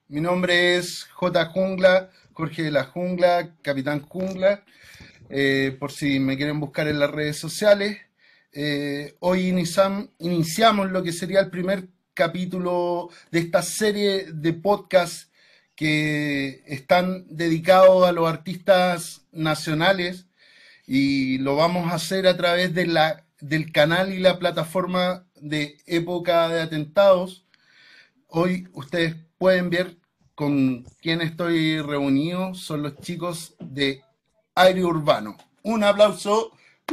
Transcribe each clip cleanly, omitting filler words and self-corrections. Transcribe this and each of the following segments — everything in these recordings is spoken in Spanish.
Mi nombre es J. Jungla, Jorge de la Jungla, Capitán Jungla, por si me quieren buscar en las redes sociales. Hoy iniciamos lo que sería el primer capítulo de esta serie de podcasts que están dedicados a los artistas nacionales y lo vamos a hacer a través del canal y la plataforma de Época de Atentados. Hoy ustedes pueden ver con quién estoy reunido. Son los chicos de Aire Urbano. Un aplauso.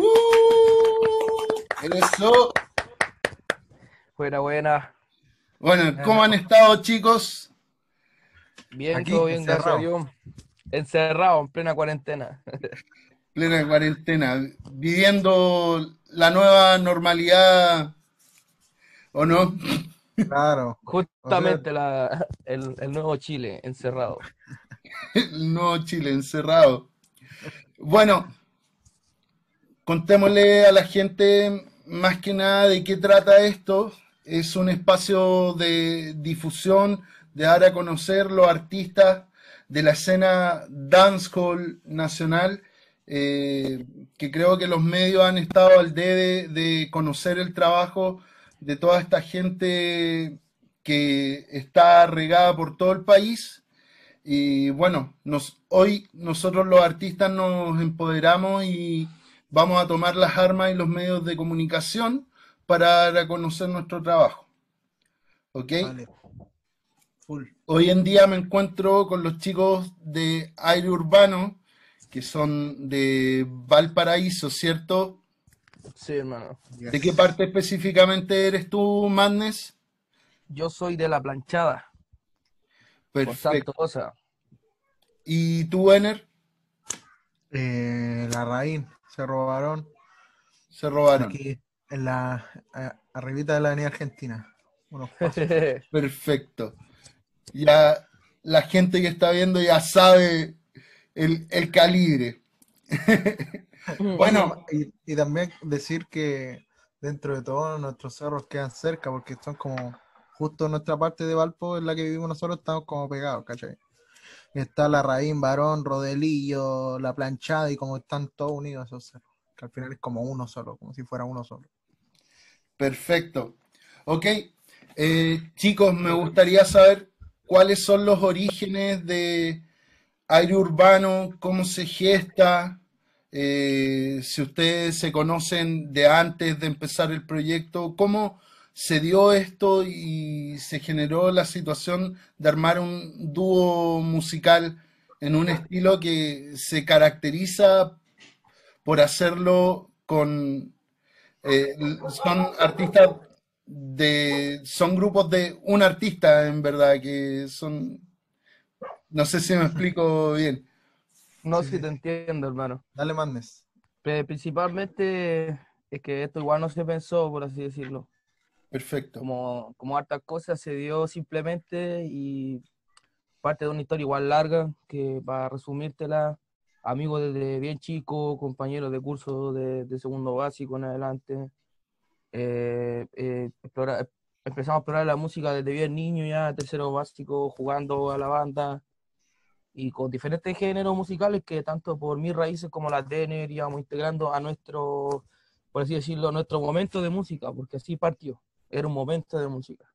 Eso. Buena, buena. Bueno, ¿cómo han Bueno, estado, chicos? Bien, aquí, todo bien, gracias a encerrado. Dios. Encerrado en plena cuarentena. Plena cuarentena, viviendo la nueva normalidad, ¿o no? Claro. O sea, Justamente el nuevo Chile, encerrado. El nuevo Chile encerrado. Bueno, contémosle a la gente más que nada de qué trata esto. Es un espacio de difusión, de dar a conocer los artistas de la escena dancehall nacional, que creo que los medios han estado al debe de conocer el trabajo de toda esta gente que está regada por todo el país. Y bueno, hoy nosotros los artistas nos empoderamos y vamos a tomar las armas y los medios de comunicación para dar a conocer nuestro trabajo. ¿Ok? vale, full. Hoy en día me encuentro con los chicos de Aire Urbano, que son de Valparaíso, ¿cierto? Sí, hermano. ¿De qué Yes. parte específicamente eres tú, Madness? Yo soy de La Planchada, por Santa Perfecto. Rosa. ¿Y tú, Ener? La raíz se robaron Se robaron. aquí en arribita de la avenida Argentina. Unos pasos. Perfecto. Ya la gente que está viendo ya sabe el calibre. Oye, Bueno, y también decir que dentro de todos nuestros cerros quedan cerca porque son como justo nuestra parte de Valpo en la que vivimos nosotros, estamos como pegados, ¿cachai? Está la raíz, Barón, Rodelillo, la planchada y como están todos unidos esos cerros. Que al final es como uno solo, como si fuera uno solo. perfecto. Ok, chicos, me gustaría saber cuáles son los orígenes de Aire Urbano, cómo se gesta, si ustedes se conocen de antes de empezar el proyecto, cómo se dio esto y se generó la situación de armar un dúo musical en un estilo que se caracteriza por hacerlo con... son artistas son grupos de un artista en verdad, que son... No sé si me explico bien. No Sí, sé si sí, te sí. entiendo, hermano. Dale, Mandes. Principalmente es que esto igual no se pensó, por así decirlo. Perfecto. Como hartas cosas se dio simplemente y parte de una historia igual larga, que para resumírtela, amigos desde bien chico, compañeros de curso de segundo básico en adelante, eh, eh, explora- empezamos a explorar la música desde bien niño, ya tercero básico, jugando a la banda y con diferentes géneros musicales que tanto por mis raíces como las de Ener íbamos integrando a nuestro, por así decirlo, nuestro momento de música, porque así partió, era un momento de música.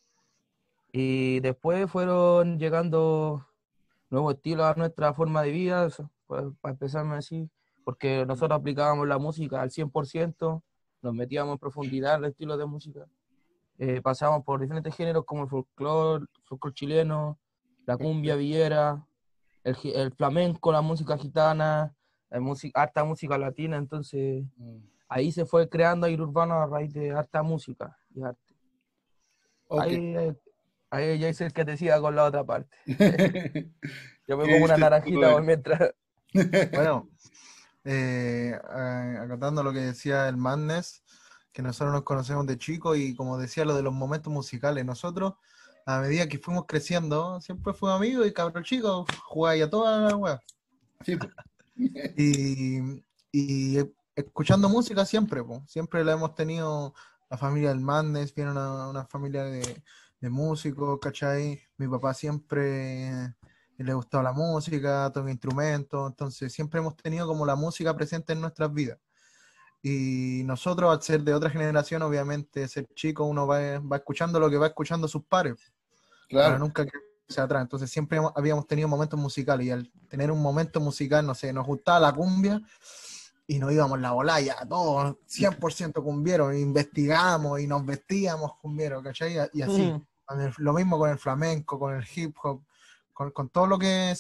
Y después fueron llegando nuevo estilo a nuestra forma de vida, eso, pues, para empezarme así, porque nosotros aplicábamos la música al 100%, nos metíamos en profundidad en el estilo de música, pasábamos por diferentes géneros como el folclore chileno, la cumbia Perfecto. villera, el flamenco, la música gitana, harta música latina, entonces ahí se fue creando Aire Urbano a raíz de harta música y arte. Ok. Ahí, ahí ya hice el que te siga con la otra parte. Yo me ¿Qué como una dices tú, naranjita por Eder? mientras. Bueno, acatando lo que decía el Madness, que nosotros nos conocemos de chicos y como decía lo de los momentos musicales, nosotros a medida que fuimos creciendo, siempre fuimos amigos y cabros chicos, jugáis a toda la wea. Sí, po. Y, y escuchando música siempre, po. Siempre la hemos tenido, la familia del Madness, viene una familia de de músicos, ¿cachai? Mi papá siempre le gustaba la música, toca instrumentos, entonces siempre hemos tenido como la música presente en nuestras vidas. Y nosotros, al ser de otra generación, obviamente, ser chico, uno va escuchando lo que va escuchando sus pares, para Claro. nunca quedarse atrás. Entonces siempre habíamos tenido momentos musicales, y al tener un momento musical, no sé, nos gustaba la cumbia, y nos íbamos en la bolaya, todos 100% cumbieros, investigamos y nos vestíamos cumbieros, ¿cachai? Y así. Lo mismo con el flamenco, con el hip hop, con todo lo que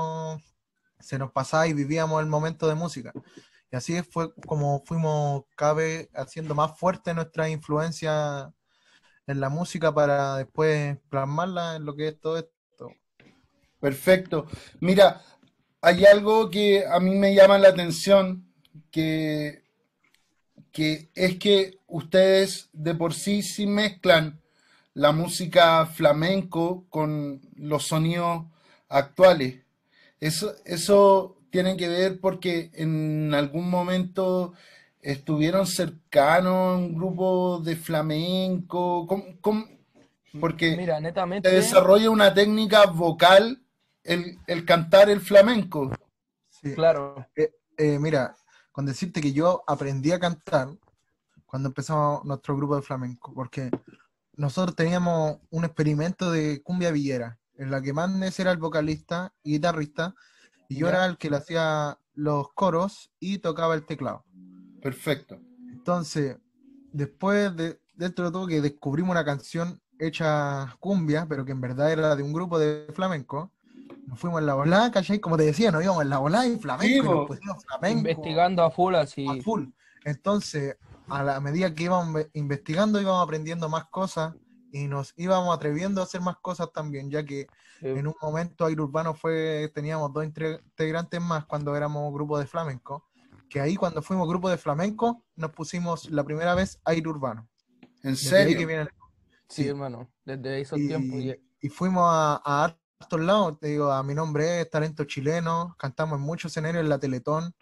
se nos pasaba y vivíamos el momento de música. Y así fue como fuimos cada vez haciendo más fuerte nuestra influencia en la música para después plasmarla en lo que es todo esto. Perfecto. Mira, hay algo que a mí me llama la atención, que, que es que ustedes de por sí mezclan la música flamenco con los sonidos actuales. Eso tiene que ver porque en algún momento estuvieron cercanos a un grupo de flamenco. Porque Mira, se netamente, desarrolla una técnica vocal el cantar el flamenco. Sí. claro, Mira, con decirte que yo aprendí a cantar cuando empezamos nuestro grupo de flamenco, porque nosotros teníamos un experimento de cumbia villera, en la que Mandes era el vocalista y guitarrista, y yo ¿Ya? era el que le hacía los coros y tocaba el teclado. Perfecto. Entonces, dentro de todo, que descubrimos una canción hecha cumbia, pero que en verdad era de un grupo de flamenco, nos fuimos en la volada, ¿cachai? Como te decía, nos íbamos en la volada y Sí, flamenco, y nos bo. pusimos flamenco investigando a full a así. full. Entonces, a la medida que íbamos investigando, íbamos aprendiendo más cosas y nos íbamos atreviendo a hacer más cosas también, ya que en un momento Aire Urbano teníamos dos integrantes más cuando éramos grupo de flamenco, que ahí cuando fuimos grupo de flamenco nos pusimos la primera vez Aire Urbano. ¿En Desde ahí que serio? viene Sí, sí. hermano, desde esos tiempos. Y fuimos a hartos lados, te digo, a Mi Nombre es Talento Chileno, cantamos en muchos escenarios en la Teletón,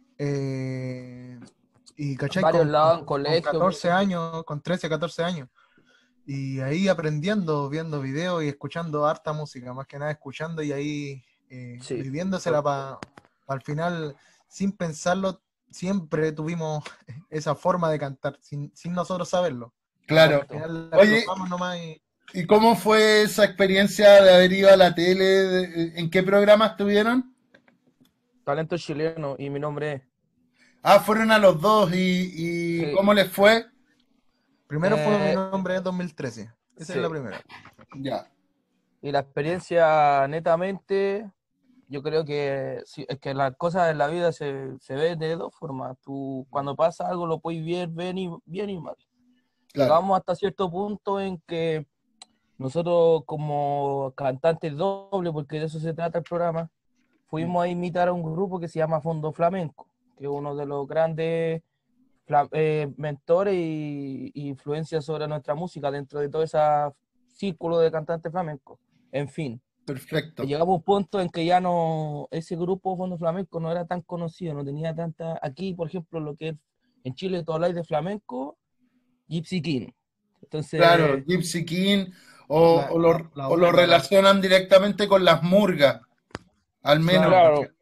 y ¿cachai? Varios lados, en Con colegios. 14 años, con 13 14 años. Y ahí aprendiendo, viendo videos y escuchando harta música, más que nada escuchando y ahí Sí. viviéndosela para al final, sin pensarlo, siempre tuvimos esa forma de cantar, sin nosotros saberlo. Al Claro. Exacto. final la Oye, explotamos nomás ¿y cómo fue esa experiencia de haber ido a la tele? ¿En qué programa estuvieron? Talento chileno y mi nombre es. Ah, fueron a los dos. ¿Y Sí. cómo les fue? primero fue Mi Eh, Nombre es 2013. Esa es la sí. primera. Ya, Y la experiencia netamente, yo creo que sí, es que las cosas en la vida se ven de dos formas. Tú cuando pasa algo lo puedes ver bien y mal. claro. Llegamos hasta cierto punto en que nosotros como cantantes doble, porque de eso se trata el programa, fuimos a imitar a un grupo que se llama Fondo Flamenco, que es uno de los grandes mentores y influencias sobre nuestra música dentro de todo ese círculo de cantantes flamencos. En fin, Perfecto. llegamos a un punto en que ya no, ese grupo Fondo Flamenco no era tan conocido, no tenía tanta, aquí por ejemplo lo que es en Chile todo habláis de flamenco, Gypsy King. Claro, Entonces, Gypsy King La, la o lo burga, relacionan directamente con las murgas, al menos, claro, claro,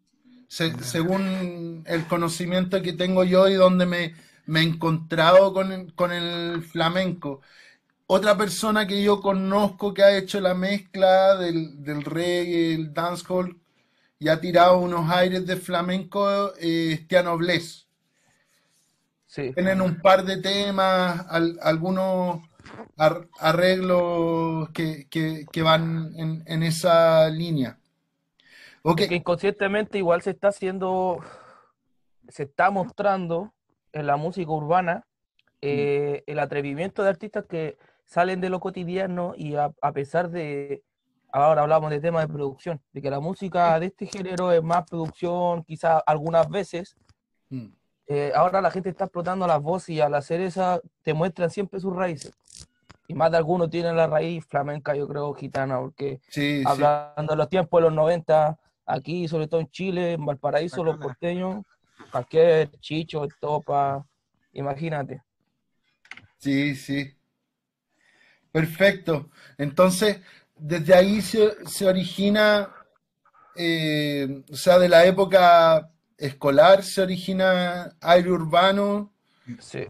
según el conocimiento que tengo yo y donde me he encontrado con el flamenco. Otra persona que yo conozco que ha hecho la mezcla del reggae, el dancehall y ha tirado unos aires de flamenco es Tiano Bless. sí. Tienen un par de temas, algunos arreglos que van en esa línea. Ok, Es que inconscientemente igual se está haciendo, se está mostrando en la música urbana el atrevimiento de artistas que salen de lo cotidiano y a pesar de, ahora hablamos de temas de producción, de que la música de este género es más producción, quizás algunas veces, mm, ahora la gente está explotando las voces y al hacer esa te muestran siempre sus raíces. Y más de algunos tienen la raíz flamenca, yo creo, gitana, porque sí, sí, hablando de los tiempos de los 90 aquí, sobre todo en Chile, en Valparaíso, los bacana. porteños, cualquier chicho, topa, imagínate. sí, sí. Perfecto. Entonces, desde ahí se origina, o sea, de la época escolar se origina aire urbano Sí,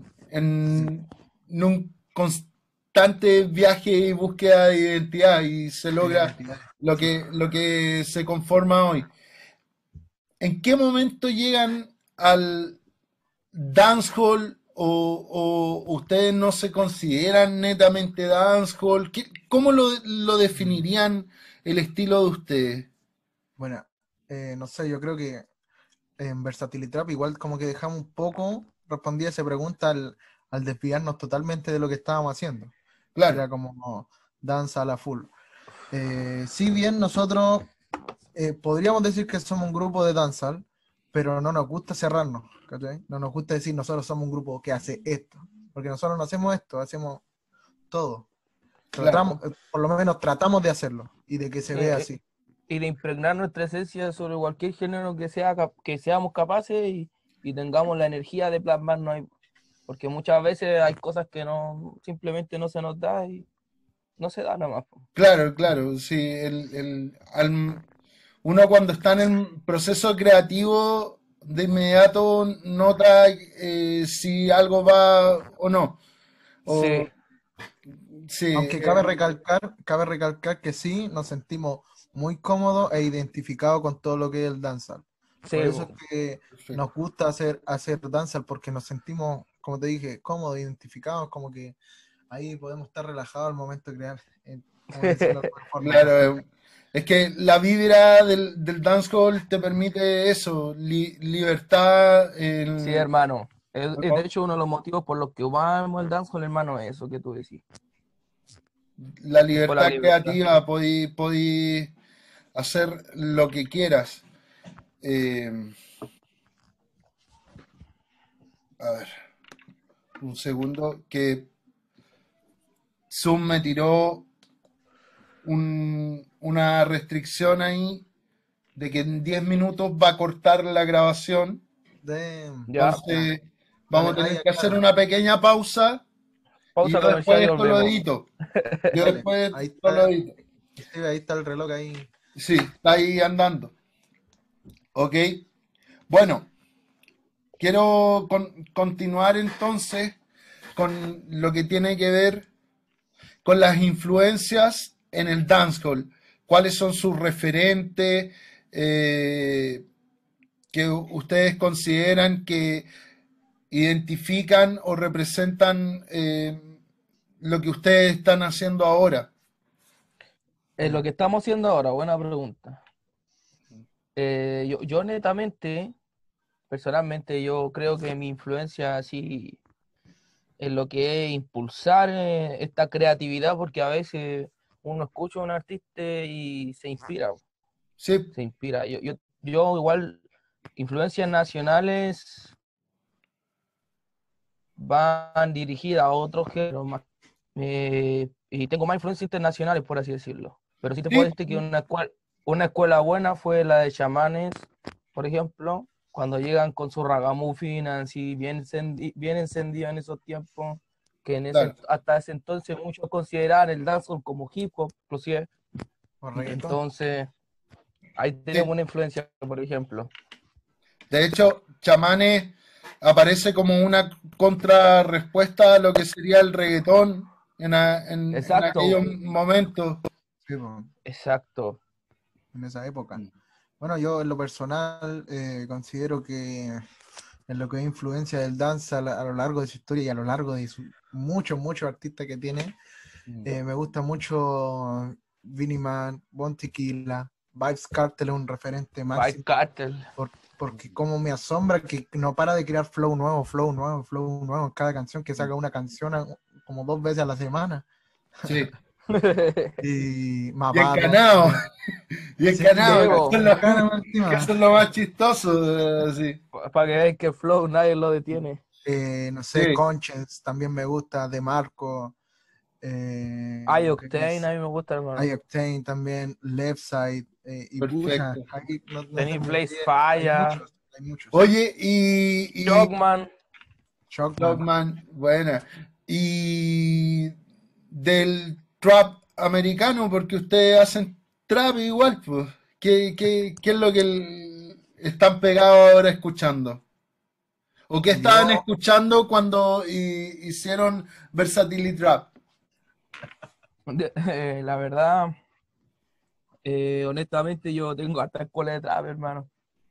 en un constante viaje y búsqueda de identidad y se de logra identidad. Sí. lo que se conforma hoy. ¿En qué momento llegan al dancehall o ustedes no se consideran netamente dancehall? ¿Cómo lo Mm. definirían el estilo de ustedes? Bueno, no sé, yo creo que en Versatility Trap igual como que dejamos un poco, respondí a esa pregunta al desviarnos totalmente de lo que estábamos haciendo, que Claro, era como danza a la full. Si bien nosotros podríamos decir que somos un grupo de dancehall, pero no nos gusta cerrarnos, ¿cachai? No nos gusta decir nosotros somos un grupo que hace esto, porque nosotros no hacemos esto, hacemos todo. claro, Tratamos, por lo menos tratamos de hacerlo y de que se sí, vea así. y de impregnar nuestra esencia sobre cualquier género que sea que seamos capaces y tengamos la energía de plasmarnos ahí. Porque muchas veces hay cosas que no simplemente no se nos da y no se da nada más. Po. claro, claro. Sí, uno cuando está en el proceso creativo, de inmediato nota si algo va o no. O, Sí, sí, Aunque cabe recalcar que sí nos sentimos muy cómodos e identificados con todo lo que es el dancehall. Por sí, eso es po. que perfecto. nos gusta hacer dancehall, porque nos sentimos, como te dije, cómodos, identificados, como que ahí podemos estar relajados al momento de crear, como decirlo de alguna forma. Claro, es que la vibra del dancehall te permite eso, libertad, Sí, hermano. Es de ¿no? hecho uno de los motivos por los que vamos el dancehall, hermano, es eso que tú decís. La Es por la libertad libertad. creativa, podí hacer lo que quieras. Eh, a ver, un segundo, que Zoom me tiró una restricción ahí de que en 10 minutos va a cortar la grabación. Damn. Ya, Ya. Entonces, vamos Dale, a ah, tener ya, que hacer claro. una pequeña pausa y pausa yo comercial después y esto lo volvemos. edito. Yo Dale. después Ahí esto lo está, edito. sí, ahí está el reloj ahí. Sí, está ahí andando. Ok. Bueno, quiero continuar entonces con lo que tiene que ver con las influencias en el dancehall. ¿Cuáles son sus referentes que ustedes consideran que identifican o representan lo que ustedes están haciendo ahora? Lo que estamos haciendo ahora, buena pregunta. Yo netamente, personalmente, yo creo que mi influencia así en lo que es impulsar esta creatividad, porque a veces uno escucha a un artista y se inspira, Sí, se inspira. Yo igual, influencias nacionales van dirigidas a otros géneros más, y tengo más influencias internacionales, por así decirlo. Pero sí te puedo sí, decir que una escuela buena fue la de chamanes, por ejemplo, cuando llegan con su ragamuffin, así bien encendido en esos tiempos, que claro. hasta ese entonces muchos consideraban el dancehall como hip hop, inclusive. Con reggaetón. Entonces, ahí Sí. tenemos una influencia, por ejemplo. De hecho, Chamanes aparece como una contrarrespuesta a lo que sería el reggaetón en aquellos Exacto, momentos. Sí, po, exacto. en esa época. Bueno, yo en lo personal considero que en lo que es influencia del dance a lo largo de su historia y a lo largo de muchos artistas que tiene, me gusta mucho Vinnie Man, Bon Tequila, Vibes Cartel es un referente Vibe máximo, Cartel. porque como me asombra que no para de crear flow nuevo en cada canción, que saca una canción como 2 veces a la semana. Sí. Y Y Mavado encanado, también. y Sí, encanado, Llevo, que encima. eso es lo más chistoso. Sí. para que veáis que el flow nadie lo detiene. No sé, Sí, Conscience también me gusta, De Marco, lo que Octane, a es mí me gusta, hermano. Octane también, Left Side, y pucha, perfecto. aquí no se Tenéis me Blaze olvide, Fire, hay muchos. Oye, y Shockman. Shockman, Dogman, buena. Y del trap americano, porque ustedes hacen trap igual, pues. ¿Qué es lo que están pegados ahora escuchando? ¿O qué estaban Yo, escuchando cuando hicieron Versatility Trap? La verdad, honestamente, yo tengo hasta escuela de trap, hermano.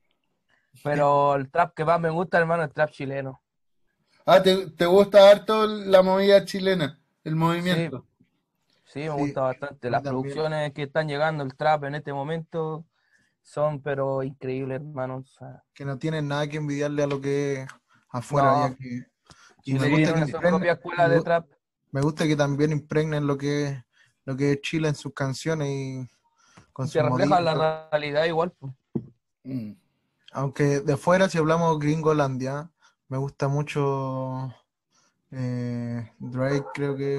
Pero el trap que más me gusta, hermano, es el trap chileno. Ah, ¿te gusta harto la movida chilena, el Sí, movimiento? sí, me sí, gusta bastante. a mí Las también. producciones que están llegando, el trap en este momento, son pero increíbles, hermano. O sea, Que no tienen nada que envidiarle a lo que es afuera, ya no, que. Y me Chile gusta que tiene su impregnen, propia escuela de trap. me gusta que también impregnen lo que es Chile en sus canciones y con Y que sus refleja moditos y la todo. realidad igual, pues. Mm. Aunque de fuera, si hablamos Gringolandia, me gusta mucho Drake, creo que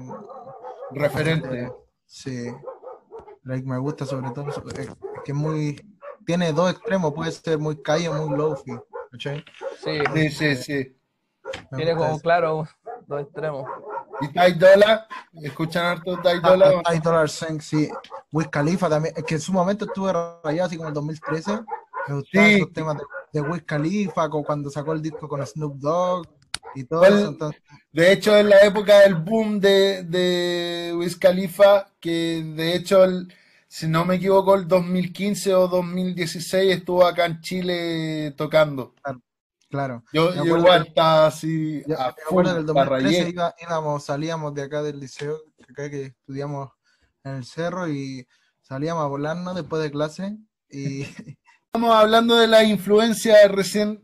Referente. sí, Drake me gusta sobre todo, que es muy, tiene dos extremos, puede ser muy calle o muy lofi, ¿cachai? Sí, Sí, sí, Entonces, sí. me tiene gusta como eso. claro dos extremos. ¿Y Ty Dolla? ¿Escuchan harto Ty Dolla o Ty no? Dolla $ign, sí. Wiz Khalifa también, es que en su momento estuve rayado, así como en 2013. Me gustaban Sí. esos temas de Wiz Khalifa, cuando sacó el disco con Snoop Dogg y todo eso. ¿Cuál? Entonces, De hecho, en la época del boom de Wiz Khalifa, que de hecho, si no me equivoco, el 2015 o 2016 estuvo acá en Chile tocando. claro, claro. Yo, Me yo acuerdo que, igual estaba así me a acuerdo full, que el la 2013 rayé. salíamos de acá del liceo, acá que estudiamos en el cerro y salíamos a volarnos después de clase y Estamos hablando de la influencia recién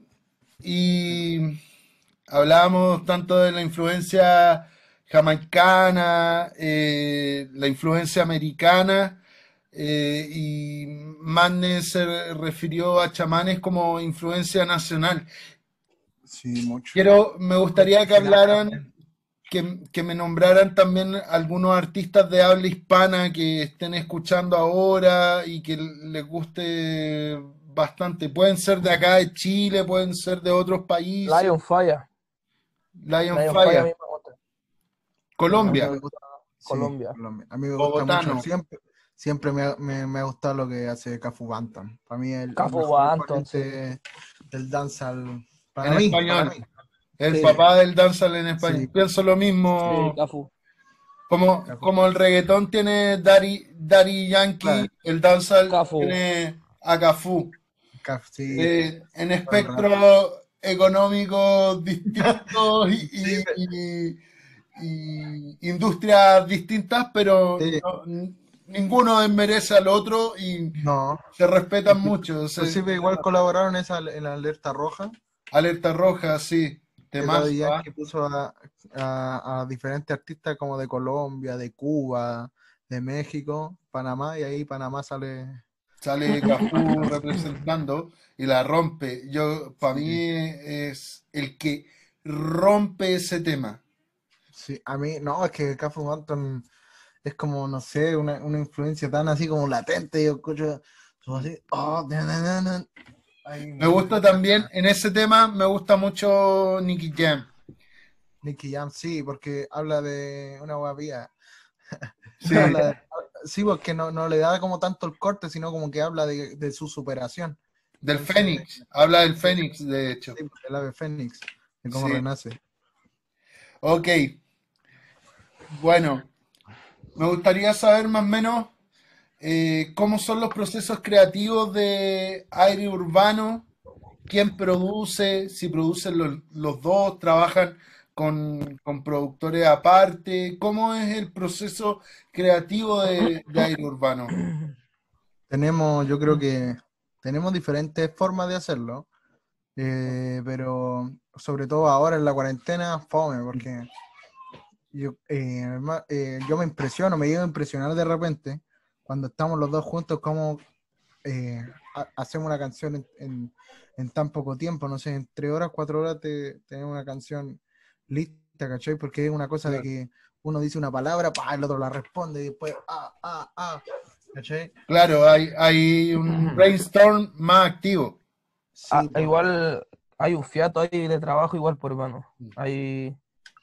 y hablábamos tanto de la influencia jamaicana, la influencia americana, y Madness se refirió a chamanes como influencia nacional. sí, mucho. Me gustaría que Internacional hablaran, también. que me nombraran también algunos artistas de habla hispana que estén escuchando ahora y que les guste bastante. Pueden ser de acá de Chile, pueden ser de otros países. Lion Fire. Lion Lion Fire a Fire, mí me gusta. A mí Colombia, me gusta, sí, Colombia. Colombia. A mí me gusta mucho, bogotano. siempre me ha gustado lo que hace Cafu Bantam. Para mí es el Cafu mejor Banton, sí. exponente del dancehall. En Para español, mí, el sí, Sí, papá del dancehall en sí, español. Pienso lo sí, mismo, Cafu. Cafu, como el reggaetón tiene Daddy claro, Yankee, el dancehall Cafu. tiene a Cafú. Sí, En todo el rato. espectros económicos distintos Sí, y industrias distintas, pero sí, ninguno desmerece al otro y no. se respetan mucho. Inclusive igual colaboraron en la alerta roja, Alerta roja, sí, que Daddy temazo, ¿ah? Yankee puso a diferentes artistas como de Colombia, de Cuba, de México, Panamá, y ahí Panamá sale. Sale Cafú representando y la rompe. Para mí Sí, es el que rompe ese tema. sí, a mí, no, es que Cafu Banton es como, no sé, una influencia tan así como latente. Yo escucho todo así, oh, ahí Me me gusta también, encanta. en ese tema, me gusta mucho Nicky Jam. Nicky Jam, sí, porque habla de una guapía. Sí, Habla de, sí, porque no le da como tanto el corte, sino como que habla de su superación. del Entonces, Fénix. Habla del sí, Fénix, de hecho. sí, el ave fénix, de cómo Sí. renace. Ok, bueno, me gustaría saber más o menos cómo son los procesos creativos de aire urbano, quién produce, si producen los dos, trabajan con productores aparte, cómo es el proceso creativo de aire urbano. Yo creo que tenemos diferentes formas de hacerlo, pero sobre todo ahora en la cuarentena, fome, porque yo me llevo a impresionar de repente cuando estamos los dos juntos, cómo hacemos una canción en tan poco tiempo, no sé, en 3 horas, 4 horas tenemos una canción lista, ¿cachai? Porque es una cosa de Claro, que uno dice una palabra, el otro la responde y después, ¿cachai? claro, hay un brainstorm más activo. Sí, pues, Igual hay un fiato ahí de trabajo igual, por hermano. Hay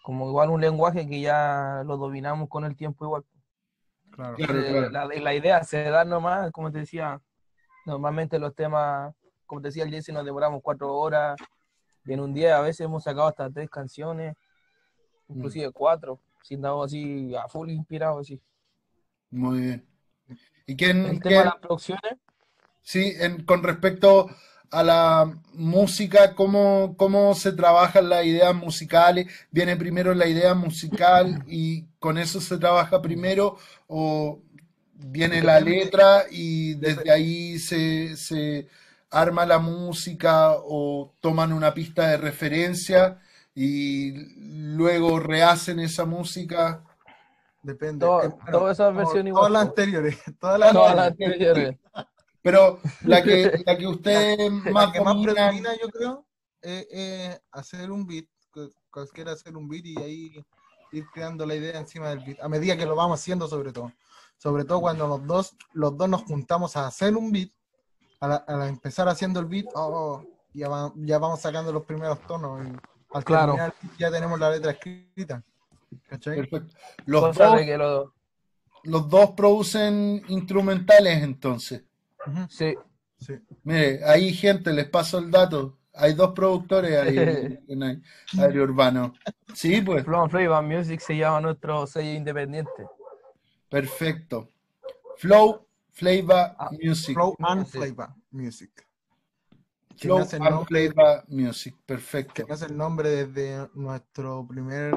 como igual un lenguaje que ya lo dominamos con el tiempo igual. Claro. Claro, claro. La idea se da nomás, como te decía, normalmente los temas, como te decía el Jesse, nos demoramos 4 horas, y en un día a veces hemos sacado hasta 3 canciones, inclusive 4, sin dado así a full inspirado así. Muy bien. ¿Y El tema de las producciones, sí, con respecto a la música, cómo se trabajan las ideas musicales? ¿Viene primero la idea musical y con eso se trabaja primero? ¿O viene la Depende, letra y dep- desde ahí se arma la música o toman una pista de referencia y luego rehacen esa música? depende. todas Bueno, esas como versiones igual, todas las pues, anteriores, todas las todas las anteriores. anteriores. Pero la que La, ustedes la más que más dominan, predomina, yo creo, es hacer un beat, cualquiera hacer un beat y ahí ir creando la idea encima del beat, a medida que lo vamos haciendo sobre todo. Sobre todo cuando los dos nos juntamos a hacer un beat, al empezar haciendo el beat, ya vamos sacando los primeros tonos y al Claro, terminar ya tenemos la letra escrita, ¿cachai? perfecto. Los cosas dos, de que los dos producen instrumentales entonces. Ujú. sí. Sí. Mire, ahí gente, les paso el dato. Hay dos productores ahí en Aire Urbano. Sí, pues, Flow and Flavor Music se llama nuestro sello independiente. perfecto. Flow, Flavor, Ah, Music. Flow and Music. Flavor Music. Se me Flow hace el and nombre, Flavor Music, se perfecto. me hace el nombre desde nuestro primer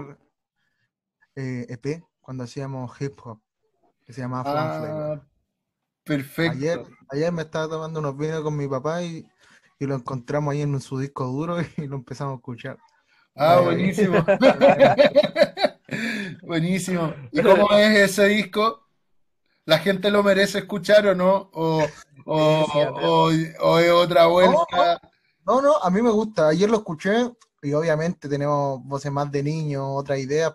EP cuando hacíamos hip hop, que se llamaba Flow and Flavor. Ah, Ayer, perfecto. ayer me estaba tomando unos videos con mi papá y lo encontramos ahí en su disco duro y lo empezamos a escuchar. Ah, Eh, buenísimo. eh, Buenísimo. ¿Y cómo es ese disco? ¿La gente lo merece escuchar o no? Sí, sí, O es otra no, vuelta? no, a mí me gusta. Ayer lo escuché y obviamente tenemos voces más de niños, otras ideas,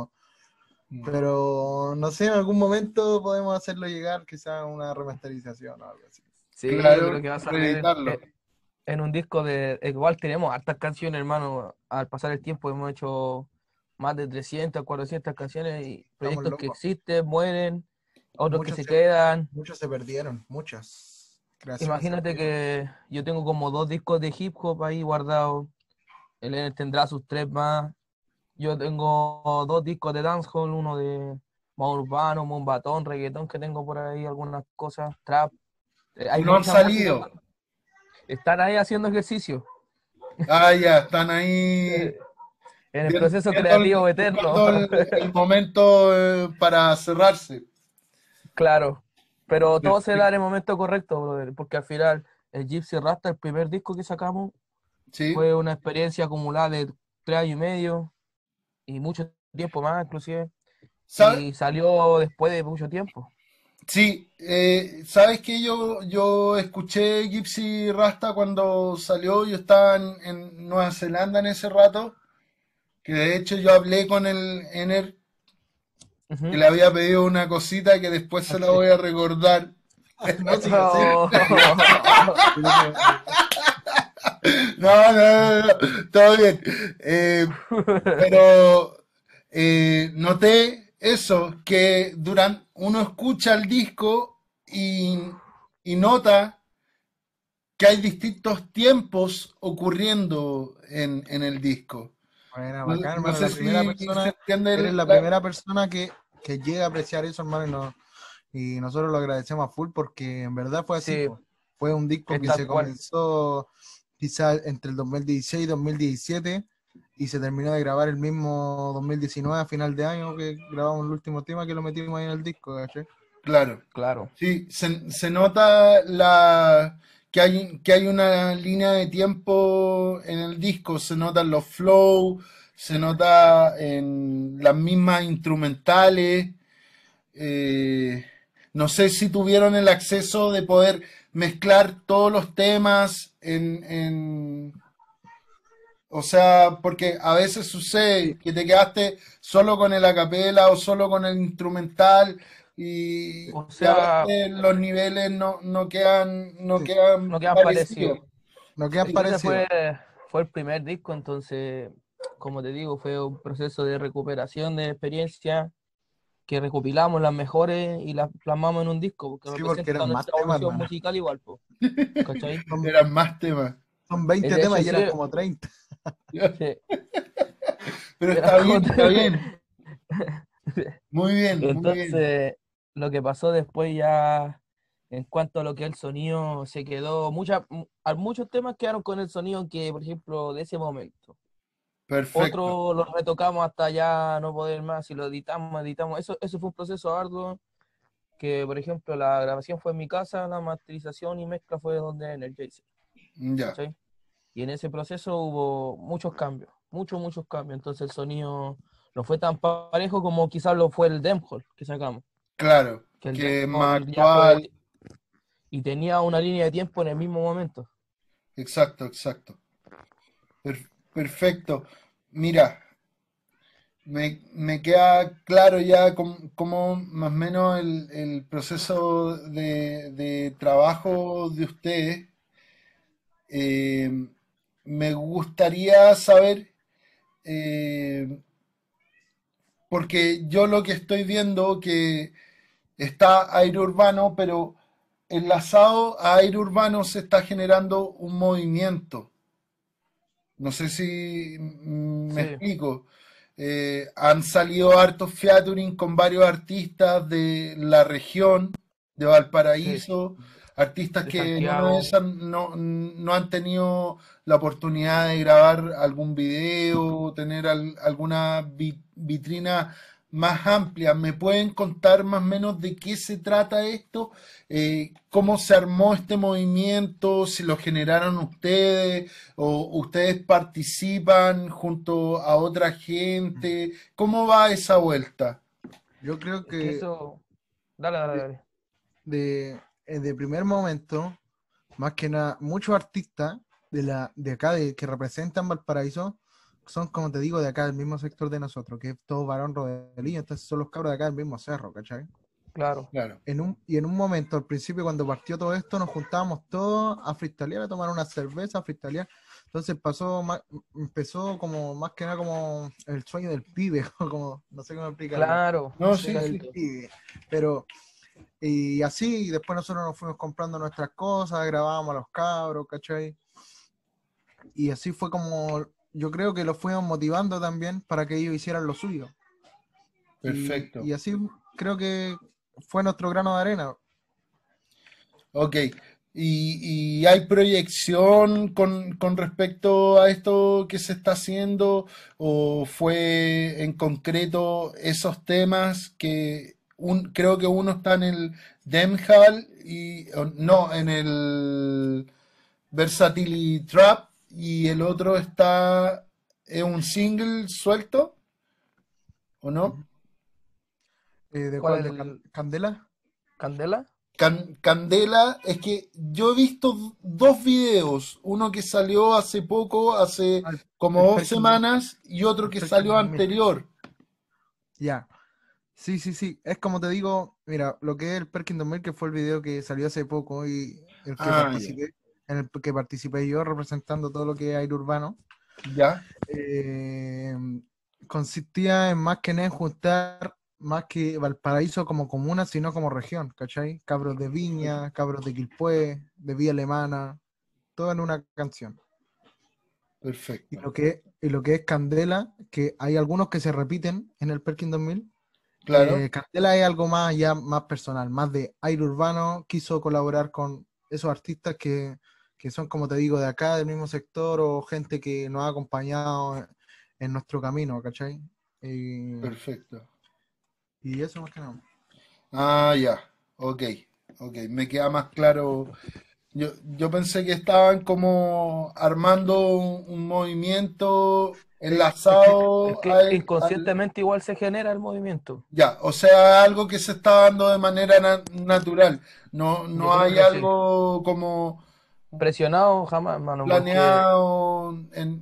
pero no sé, en algún momento podemos hacerlo llegar quizás a una remasterización o algo así. sí, yo creo Claro, que va a salir reeditarlo. en un disco igual tenemos hartas canciones, hermano. Al pasar el tiempo hemos hecho más de 300, 400 canciones y Estamos proyectos que locos. existen, mueren, otros que Muchos se se, quedan. muchos se perdieron, muchas creaciones se Imagínate perdieron. que yo tengo como 2 discos de hip hop ahí guardados. Él tendrá sus 3 más. Yo tengo 2 discos de dancehall, uno de más urbano, mumbatón, reggaetón, que tengo por ahí algunas cosas, trap. Y Hay no han mucha música. salido. Están ahí haciendo ejercicio. Ah, ya, están ahí En el viendo, proceso creativo eterno. buscando el momento para cerrarse. Claro. Pero todo se da en Perfecto. el momento correcto, brother, porque al final el Gypsy Rasta, el primer disco que sacamos, Sí. fue una experiencia acumulada de 3 años y medio y mucho tiempo más, inclusive, ¿Sabe? y salió después de mucho tiempo. Sí, ¿sabes que yo escuché Gypsy Rasta cuando salió? Yo estaba en Nueva Zelanda en ese rato, que de hecho yo hablé con el Ener, que Ujú. le había pedido una cosita que después se la Así. voy a recordar. No, siga, siga. Oh. No, no, no, no, todo bien. Pero noté eso, que durante uno escucha el disco y nota que hay distintos tiempos ocurriendo en el disco. Bueno, No, bacán, no hermano. sé La primera si se persona, entiende eres la primera persona que llega a apreciar eso, hermano, y nosotros lo agradecemos a full porque en verdad fue así, Sí, po. Fue un disco es que tal se cual. comenzó quizás entre el 2016 y 2017 y se terminó de grabar el mismo 2019 a final de año que grabamos el último tema que lo metimos ahí en el disco, ¿cachai? claro. Claro. Sí, se nota que hay una línea de tiempo en el disco, se notan los flows, se nota en las mismas instrumentales. eh, no sé si tuvieron el acceso de poder mezclar todos los temas o sea, porque a veces Sí, sucede que te quedaste solo con el acapela o solo con el instrumental O y a sea, veces los niveles no quedan, no sí, quedan no quedan parecidos. parecidos. no quedan Es que ese parecidos. fue el primer disco, entonces como te digo, fue un proceso de recuperación de experiencia que recopilamos las mejores y las plasmamos en un disco, porque Sí, porque representa eran más nuestra temas, evolución hermano. musical igual, po, ¿cachai? Son, Eran más temas. son 20 De temas hecho, y sí, eran como 30. sí, Pero era está bien, como... está bien. Muy bien, muy bien. Entonces, lo que pasó después ya, en cuanto a lo que es el sonido, se quedó, muchos temas quedaron con el sonido que, por ejemplo, de ese momento. Perfecto. Otros los retocamos hasta ya no poder más y lo editamos. Eso fue un proceso arduo que, por ejemplo, la grabación fue en mi casa, la masterización y mezcla fue donde en el Jason, Ya, ¿cachai? Y en ese proceso hubo muchos cambios, muchos cambios. Entonces el sonido no fue tan parejo como quizás lo fue el Demhall que sacamos. claro. Que el Que es más Demhall ya actual. fue y tenía una línea de tiempo en el mismo momento. Exacto, exacto. Perfecto. Mira, me queda claro ya cómo más o menos el proceso de trabajo de ustedes. Eh, Me gustaría saber, eh, porque yo lo que estoy viendo que está aire urbano, pero enlazado a aire urbano se está generando un movimiento. No sé si me Sí, explico. Han salido hartos featuring con varios artistas de la región, de sí, Valparaíso, artistas de que en una de Santiago, esas no han tenido la oportunidad de grabar algún video, tener alguna vitrina más amplia. ¿Me pueden contar más o menos de qué se trata esto? ¿Cómo se armó este movimiento? ¿Si lo generaron ustedes? ¿O ustedes participan junto a otra gente? ¿Cómo va esa vuelta? Yo creo es que que eso, dale. de primer momento, más que nada, muchos artistas de acá, que representan Valparaíso, son, como te digo, de acá, del mismo sector de nosotros, que es todo Varón Rodelillo, entonces son los cabros de acá del mismo cerro, ¿cachai? Claro, Claro. Y en un momento, al principio, cuando partió todo esto, nos juntábamos todos a freestylear, a tomar una cerveza, a freestylear. Entonces empezó como más que nada como el sueño del pibe, o como, no sé cómo explicarlo, claro, No, el sí, sueño del sí. pibe. Pero, y así, y después nosotros nos fuimos comprando nuestras cosas, grabábamos a los cabros, ¿cachai? Y así fue como, yo creo que los fuimos motivando también para que ellos hicieran lo suyo. Perfecto. Y así creo que fue nuestro grano de arena. Ok. ¿Y hay proyección con respecto a esto que se está haciendo? ¿O fue en concreto esos temas que creo que uno está en el Demhall no, en el Versatility Trap y el otro está, es un single suelto, ¿o no? ¿De ¿cuál cuál? es ¿De el Candela? Candela? Candela, es que yo he visto dos videos, uno que salió hace poco, hace Ah, como el 2 semanas, y otro El que Perkin salió 2000. anterior. Ya. Sí, sí, sí. Es como te digo, mira, lo que es el Perkin 2000, que fue el video que salió hace poco y el que Ah, ya. participé, en el que participé yo representando todo lo que es aire urbano, Ya, eh, consistía en más que nada en juntar más que Valparaíso como comuna, sino como región, ¿cachai? Cabros de Viña, cabros de Quilpué, de Villa Alemana, todo en una canción. perfecto. Y lo que es Candela, que hay algunos que se repiten en el Perkin 2000. Claro, Candela es algo más ya más personal, más de aire urbano. Quiso colaborar con esos artistas que son, como te digo, de acá, del mismo sector, o gente que nos ha acompañado en nuestro camino, ¿cachai? Y, perfecto. y eso más que nada. Ah, ya. Ok, ok. Me queda más claro. Yo pensé que estaban como armando un movimiento Es que Es enlazado que inconscientemente igual se genera el movimiento. ya, o sea, algo que se está dando de manera natural. Yo No creo hay que sí. algo como Presionado jamás, hermano, porque, planeado,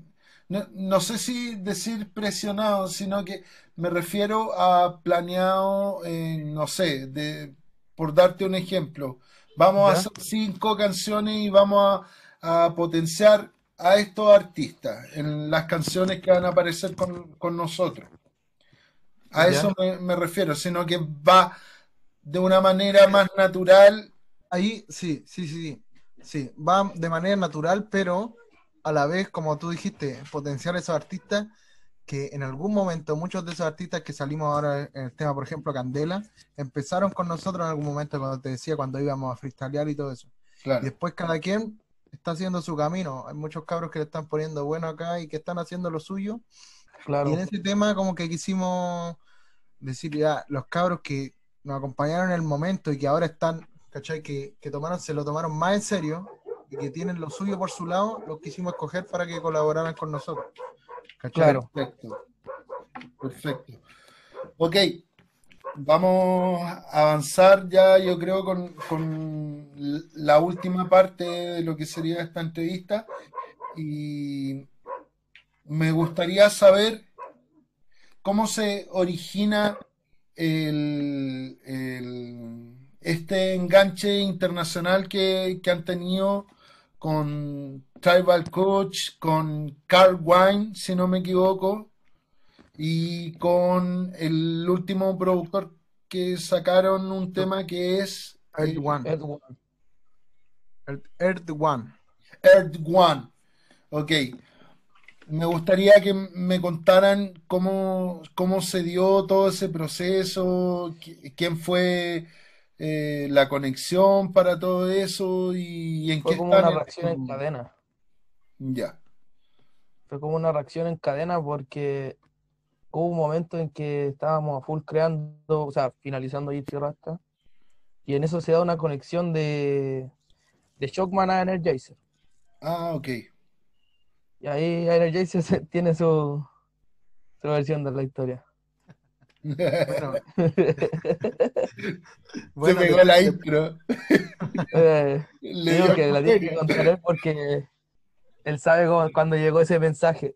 no sé si decir presionado, sino que me refiero a planeado, no sé, por darte un ejemplo, vamos a ¿ya? hacer 5 canciones y vamos a potenciar a estos artistas en las canciones que van a aparecer con nosotros. A ¿Ya? eso me refiero, sino que va de una manera más natural. Ahí sí, sí, sí, sí. Sí, va de manera natural, pero a la vez, como tú dijiste, potenciar a esos artistas que en algún momento, muchos de esos artistas que salimos ahora en el tema, por ejemplo, Candela, empezaron con nosotros en algún momento, cuando te decía, cuando íbamos a freestylear y todo eso. Y Claro, después cada quien está haciendo su camino. Hay muchos cabros que le están poniendo bueno acá y que están haciendo lo suyo. Y en Claro, ese tema como que quisimos decir ya, los cabros que nos acompañaron en el momento y que ahora están, ¿cachai? Que tomaron, se lo tomaron más en serio y que tienen lo suyo por su lado, los quisimos escoger para que colaboraran con nosotros, ¿cachai? claro. perfecto, perfecto. Ok, vamos a avanzar ya, yo creo, con la última parte de lo que sería esta entrevista. Y me gustaría saber cómo se origina este enganche internacional que han tenido con Tribal Coach, con Carl Wine, si no me equivoco, y con el último productor que sacaron un tema que es Earth One, Edward. Earth One. Earth One. Ok, me gustaría que me contaran cómo se dio todo ese proceso, quién fue la conexión para todo eso y en qué Fue como están una en reacción estos en momentos. cadena. Ya, Fue como una reacción en cadena porque hubo un momento en que estábamos a full creando, o sea, finalizando Gypsy Rasta, y en eso se da una conexión de Shockman a Energizer. ah, ok. Y ahí Energizer tiene su versión de la historia. Bueno, Se bueno, pegó la intro, le Digo dio que la tiene que feria. contar él porque él sabe cuando llegó ese mensaje.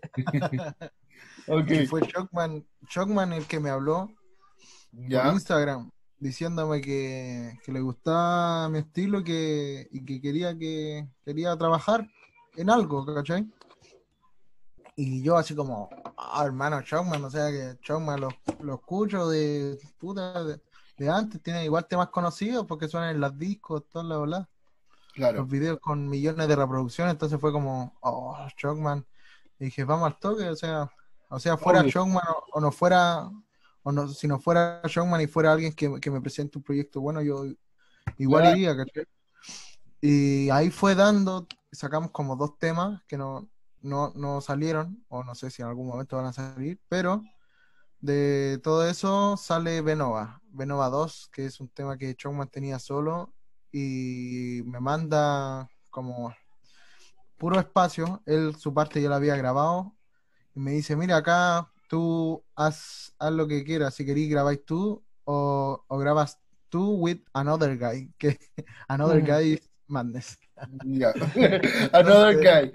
Ok, que fue Shockman el que me habló por ya, Instagram diciéndome que le gustaba mi estilo y que quería trabajar en algo, ¿cachai? Y yo así como, hermano Chocman, o sea que Chocman lo escucho de puta de antes, tiene igual temas conocidos porque suenan en las discos, toda la bola, los claro, videos con millones de reproducciones, entonces fue como, oh, Chocman. Y dije, vamos al toque, o sea, fuera obvio, Chocman o no fuera, o no, si no fuera Chocman y fuera alguien que me presente un proyecto bueno, yo igual claro, iría, ¿cachai? Y ahí fue dando, sacamos como dos temas que no salieron, o no sé si en algún momento van a salir, pero de todo eso sale Venova 2, que es un tema que Chongman tenía solo, y me manda como puro espacio, él su parte ya la había grabado, y me dice, mira acá, tú haz lo que quieras, si querís grabáis tú, o grabas tú with another guy, que another guy is madness. ya. Another Entonces, guy.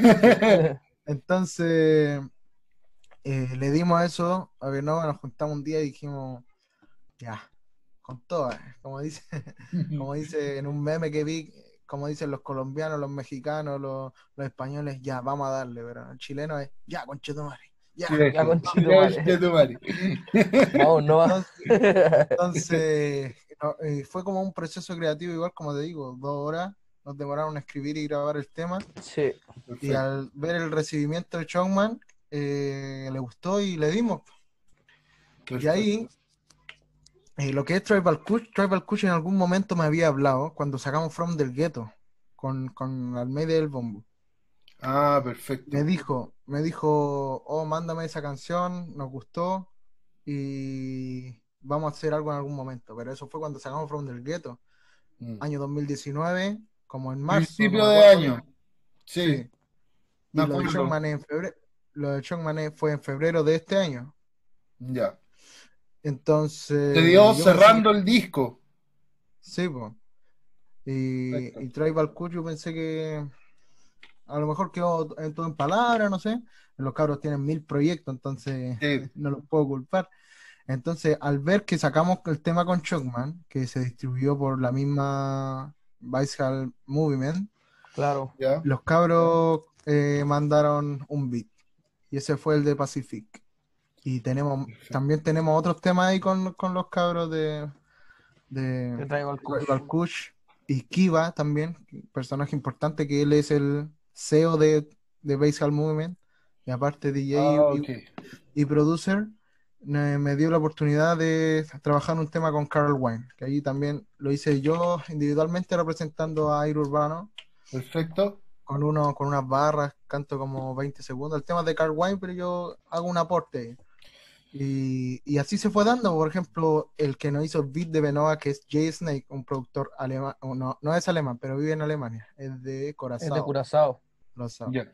entonces le dimos eso, a ver, no, nos juntamos un día y dijimos, ya, con todo, como dice, como dice en un meme que vi, como dicen los colombianos, los mexicanos, los españoles, ya, vamos a darle, pero el chileno es, ya, conchetumare, ya. Sí, Ya eso. conchito, Ya, vale. conche tu madre. Vamos, no va. Entonces, entonces no, fue como un proceso creativo, igual como te digo, 2 horas nos demoraron a escribir y grabar el tema. Sí, Y Perfecto, al ver el recibimiento de Chongman, le gustó y le dimos. Y perfecto. ahí, lo que es Tribal Kush en algún momento me había hablado cuando sacamos From del Ghetto con Almeida del Bombo. Ah, perfecto. Me dijo, oh, mándame esa canción, nos gustó y vamos a hacer algo en algún momento. Pero eso fue cuando sacamos From del Ghetto, Mm. año 2019, como en marzo, no Principio me de acuerdo bien. año. Sí, Sí, me y lo de acuerdo. Chongman en febrero. Lo de Chongman fue en febrero de este año. Ya. Se dio Entonces, yo pensé cerrando que el disco. sí, po. Perfecto. Y Tribal Coach yo pensé que a lo mejor quedó en todo en palabras, no sé. Los cabros tienen 1000 proyectos, entonces Sí, no los puedo culpar. Entonces, al ver que sacamos el tema con Shockman, que se distribuyó por la misma Bicycle Movement, Claro. ¿Ya? Los cabros mandaron un beat y ese fue el de Pacific. Y también tenemos otros temas ahí con los cabros Te de traigo al Kush. Tribal Kush y Kiva también, personaje importante que él es el CEO de Basehall Movement y aparte DJ Ok. y producer. Me dio la oportunidad de trabajar un tema con Carl Wine, que ahí también lo hice yo individualmente representando a Air Urbano Perfecto. con unas barras, canto como 20 segundos. El tema es de Carl Wine, pero yo hago un aporte. Y así se fue dando. Por ejemplo, el que nos hizo el beat de Benoa, que es Jay Snake, un productor alemán, no es alemán, pero vive en Alemania, es de Es de Curazao. Curazao. Ya.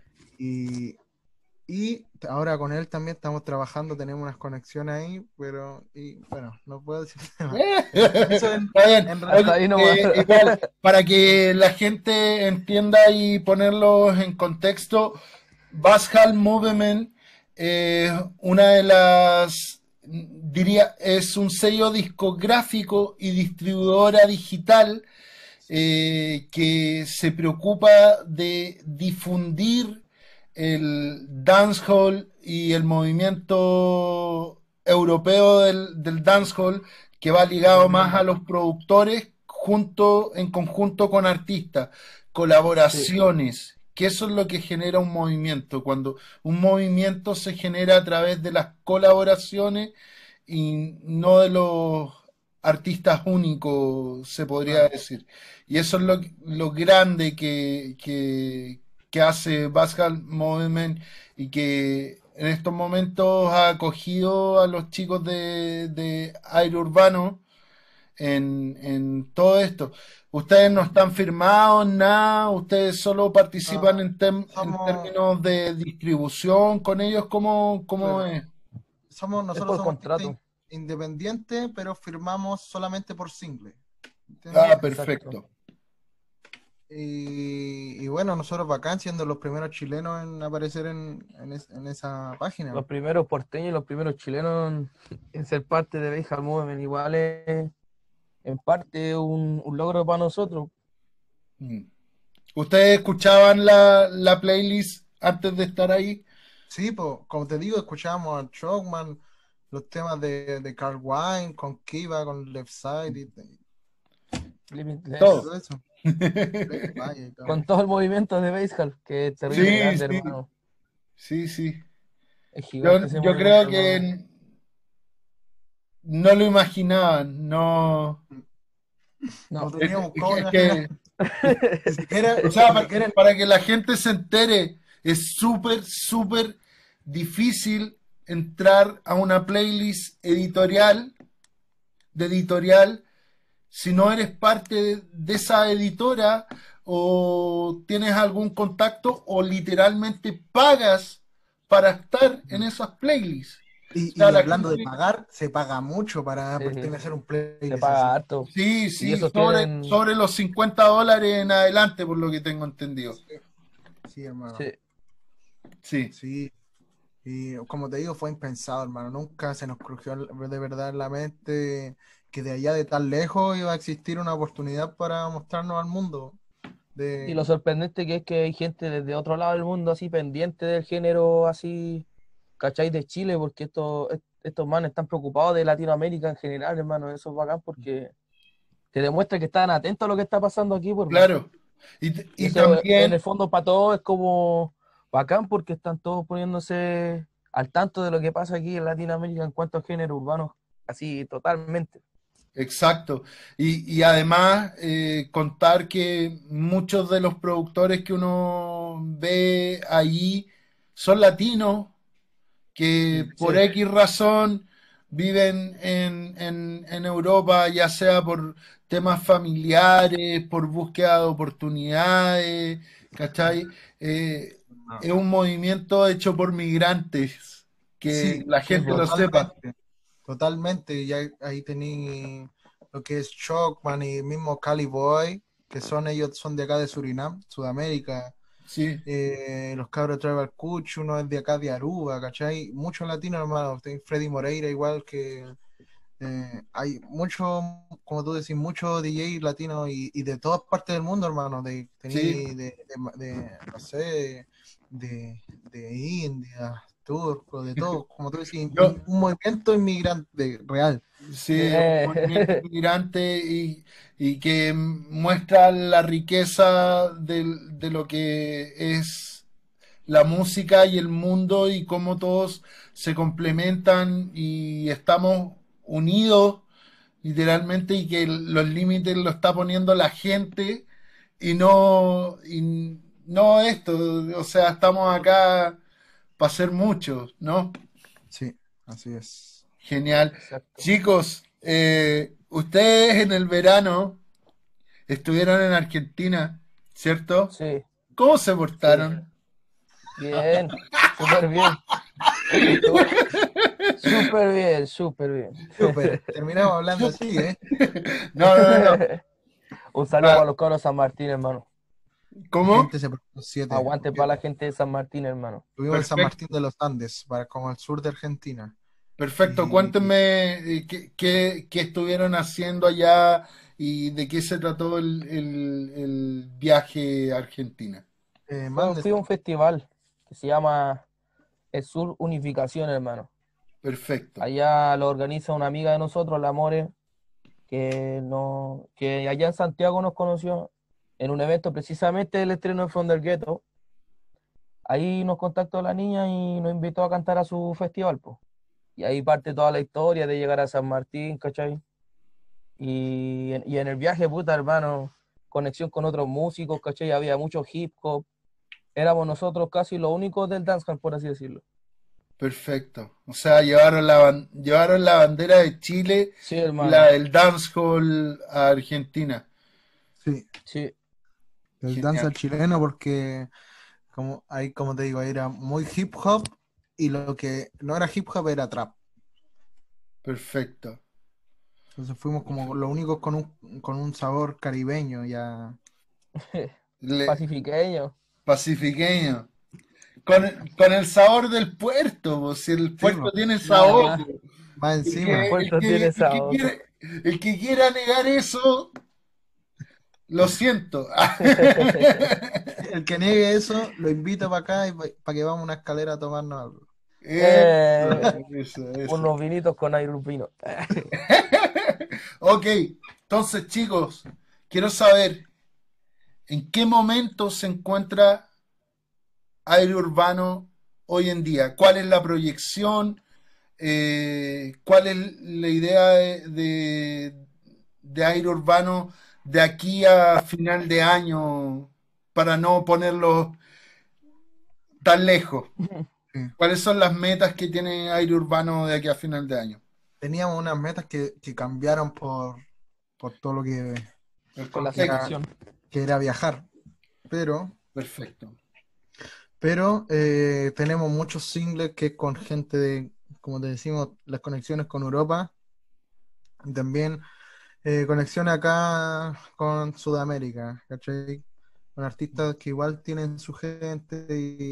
Y ahora con él también estamos trabajando, tenemos unas conexiones ahí, bueno, no puedo decir nada. Eso Está bien. en Hasta ahí nomás. Igual, para que la gente entienda y ponerlos en contexto, Basshal Movement, una de las, diría, es un sello discográfico y distribuidora digital que se preocupa de difundir el dancehall y el movimiento europeo del dancehall que va ligado más a los productores en conjunto con artistas, Sí, colaboraciones, que eso es lo que genera un movimiento, cuando un movimiento se genera a través de las colaboraciones y no de los artistas únicos, se podría claro, decir. Y eso es lo grande que hace Bascal Movement y que en estos momentos ha acogido a los chicos de aire urbano en todo esto. Ustedes no están firmados, nada, ustedes solo participan ah, en somos, términos de distribución con ellos, ¿cómo claro, es? es nosotros por somos artistas contrato. independientes, pero firmamos solamente por single, ¿entiendes? Ah, Exacto. perfecto. Y bueno, nosotros bacán siendo los primeros chilenos en aparecer en esa página. Los primeros porteños y los primeros chilenos en ser parte de Beija Movement igual es en parte un logro para nosotros. Mm. ¿Ustedes escuchaban la playlist antes de estar ahí? Sí, pues, como te digo, escuchábamos a Chocman, los temas de Carl Wine, con Kiva, con Left Side y Limitless. Todo. todo eso. Vaya y todo. Con todo el movimiento de Basehall, que es terrible Sí, grande, sí, hermano. sí, sí. Es Yo, gigante ese yo creo movimiento, hermano. que no lo imaginaban, no. No No. teníamos cómo Es imaginar. que, Ni siquiera, o sea, ni siquiera, para que la gente se entere, es súper, súper difícil entrar a una playlist editorial, si no eres parte de esa editora o tienes algún contacto o literalmente pagas para estar en esas playlists. O sea, y la hablando de gente, pagar, se paga mucho para Sí, sí, pertenecer a un se playlist paga así. harto. sí, Y sí, esos quieren, sobre los $50 en adelante, por lo que tengo entendido. Sí, hermano. sí, Sí, Sí. Y como te digo, fue impensado, hermano. Nunca se nos crujió de verdad en la mente que de allá de tan lejos iba a existir una oportunidad para mostrarnos al mundo. y De, lo sorprendente que es que hay gente desde otro lado del mundo así pendiente del género así, ¿cachai? De Chile, porque estos manes están preocupados de Latinoamérica en general, hermano. Eso es bacán porque te demuestra que están atentos a lo que está pasando aquí, por hermano. claro. Y Y eso en también, el fondo para todos es como bacán porque están todos poniéndose al tanto de lo que pasa aquí en Latinoamérica en cuanto a género urbano, así totalmente. exacto. Y además, contar que muchos de los productores que uno ve allí son latinos, que sí, por Sí, X razón viven en Europa, ya sea por temas familiares, por búsqueda de oportunidades, ¿cachai? Eh, no. es un movimiento hecho por migrantes, que Sí, la sí, gente pues. lo sepa. totalmente. Totalmente. Y ahí tení lo que es Shockman y mismo Cali Boy, que ellos son de acá de Surinam, Sudamérica. Sí, Los cabros de Tribal Kuch, uno es de acá de Aruba, ¿cachai? Muchos latinos, hermano. Freddy Moreira, igual Hay mucho, como tú decís, mucho DJ latino y de todas partes del mundo, hermano. Sí, No sé, de India, turco, de todo. Como tú decís, yo, un movimiento inmigrante real. sí, un movimiento inmigrante y que muestra la riqueza de lo que es la música y el mundo y cómo todos se complementan y estamos unidos literalmente y que los límites lo está poniendo la gente y no esto, o sea, estamos acá para ser muchos, ¿no? Sí, así es. Genial. Exacto. Chicos, ustedes en el verano estuvieron en Argentina, ¿cierto? Sí, ¿Cómo se sí. portaron? Bien, súper bien. Súper bien, súper bien. Súper. Terminamos hablando así, ¿eh? No, no, no, no. Un saludo Ah, para los cabros de San Martín, hermano. La ¿cómo? gente se portó 7. Aguante para la gente de San Martín, hermano. Estuvimos en San Perfecto, Martín de los Andes, como el sur de Argentina. perfecto. Y Cuéntenme qué estuvieron haciendo allá y de qué se trató el viaje a Argentina. mande, Fui a un festival que se llama El Sur Unificación, hermano. Perfecto, Allá lo organiza una amiga de nosotros, la More, que, no, que allá en Santiago nos conoció en un evento precisamente del estreno de From the Ghetto. Ahí nos contactó la niña y nos invitó a cantar a su festival, pues. Y ahí parte toda la historia de llegar a San Martín, ¿cachai? Y en el viaje, puta, hermano, conexión con otros músicos, ¿cachai? Había mucho hip hop. Éramos nosotros casi los únicos del dancehall, por así decirlo. perfecto. O sea, llevaron la bandera de Chile Sí, y la hermano. del dancehall a Argentina. sí, Sí, el danza Genial, chileno porque como te digo, era muy hip hop y lo que no era hip hop era trap. perfecto. Entonces fuimos como los únicos con un sabor caribeño ya. pacifiqueño. Pacifiqueño. Con el sabor del puerto, po, si el Sí, puerto po, tiene Nada sabor. más. más El El encima. que, el puerto que, tiene el que sabor. quiere, el que quiera negar eso, lo siento. El que niegue eso, lo invito para acá y para que vamos a una escalera a tomarnos algo. Eh, Eso. unos vinitos con aerupino. Ok, entonces chicos, quiero saber en qué momento se encuentra Aire Urbano hoy en día. ¿Cuál es la proyección? ¿Cuál es la idea de Aire Urbano de aquí a final de año para no ponerlo tan lejos? Sí. ¿Cuáles son las metas que tiene Aire Urbano de aquí a final de año? Teníamos unas metas que cambiaron por todo lo El Con la que era, contexto. situación. que era viajar. Pero, Perfecto. pero tenemos muchos singles que es con gente como te decimos, las conexiones con Europa. Y también conexiones acá con Sudamérica, ¿cachai? Con artistas que igual tienen su gente